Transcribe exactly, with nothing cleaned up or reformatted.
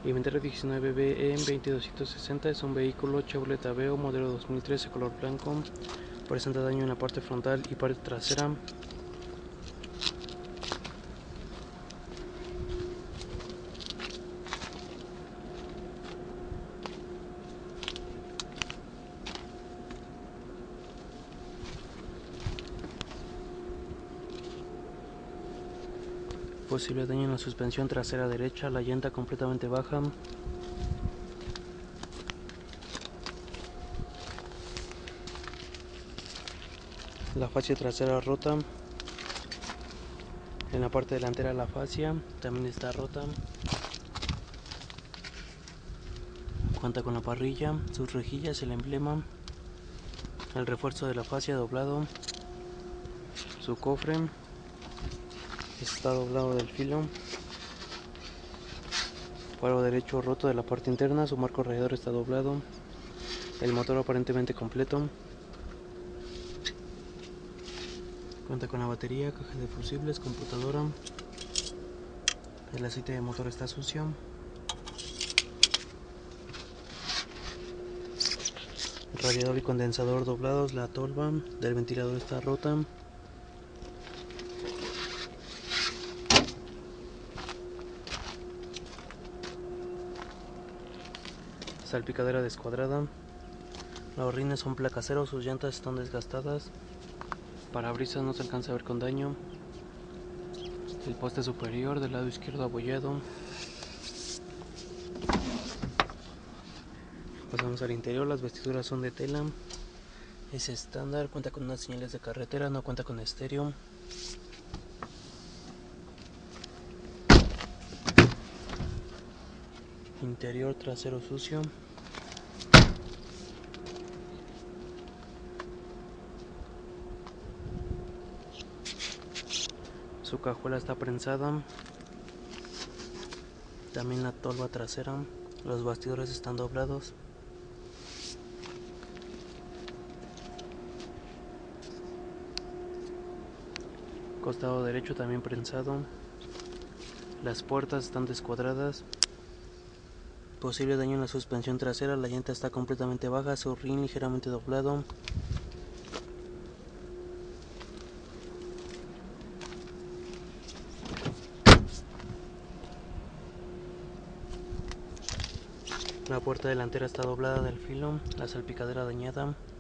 Inventario diecinueve B E veinte doscientos sesenta es un vehículo Chevrolet Aveo modelo dos mil trece color blanco. Presenta daño en la parte frontal y parte trasera. Posible daño en la suspensión trasera derecha, la llanta completamente baja. La fascia trasera rota. En la parte delantera la fascia también está rota. Cuenta con la parrilla, sus rejillas, el emblema, el refuerzo de la fascia doblado, su cofre está doblado del filo, faro derecho roto de la parte interna, su marco radiador está doblado, el motor aparentemente completo. Cuenta con la batería, caja de fusibles, computadora. El aceite de motor está sucio. Radiador y condensador doblados, la tolva del ventilador está rota. Salpicadera descuadrada. Los rines son placaseros, sus llantas están desgastadas. Parabrisas no se alcanza a ver con daño. El poste superior del lado izquierdo abollado. Pasamos al interior, las vestiduras son de tela. Es estándar, cuenta con unas señales de carretera, no cuenta con estéreo. Interior trasero sucio. Su cajuela está prensada. También la tolva trasera. Los bastidores están doblados. Costado derecho también prensado. Las puertas están descuadradas. Posible daño en la suspensión trasera. La llanta está completamente baja. Su rin ligeramente doblado. La puerta delantera está doblada del filo. La salpicadera dañada.